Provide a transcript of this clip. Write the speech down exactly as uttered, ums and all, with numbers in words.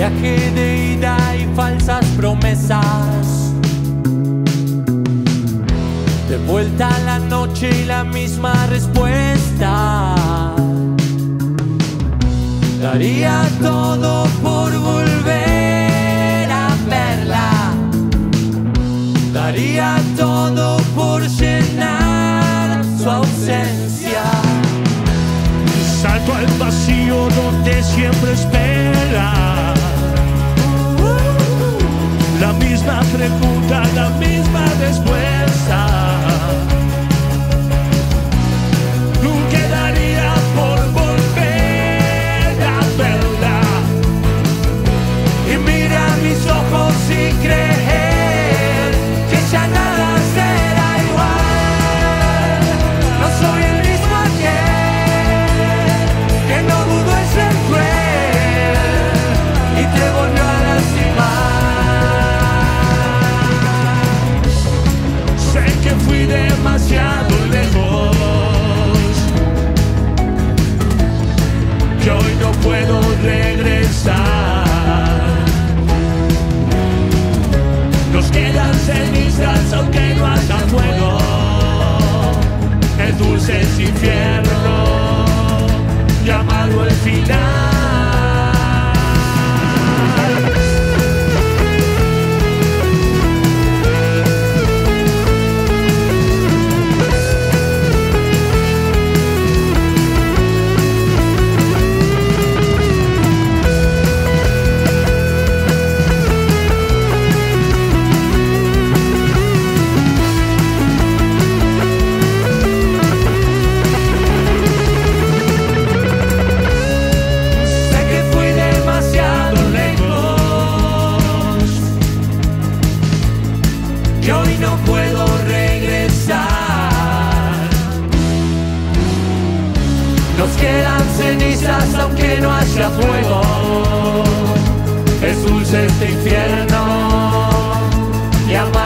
viaje de ida y falsas promesas. De vuelta a la noche y la misma respuesta. Daría todo por volver a verla. Daría todo por llenar su ausencia. Salto al vacío donde siempre espera. La misma pregunta, la misma respuesta. Nunca daría por volver a verla. Y mira mis ojos y creer que ya nada será igual. No soy el mismo ayer, que no dudo en ser cruel y te volvió a lastimar. Sé que fui demasiado lejos, que hoy no puedo regresar. Nos quedan cenizas aunque no haya fuego. El dulce es infierno, llamado el final. Que hoy no puedo regresar. Nos quedan cenizas aunque no haya fuego. Es dulce este infierno, llama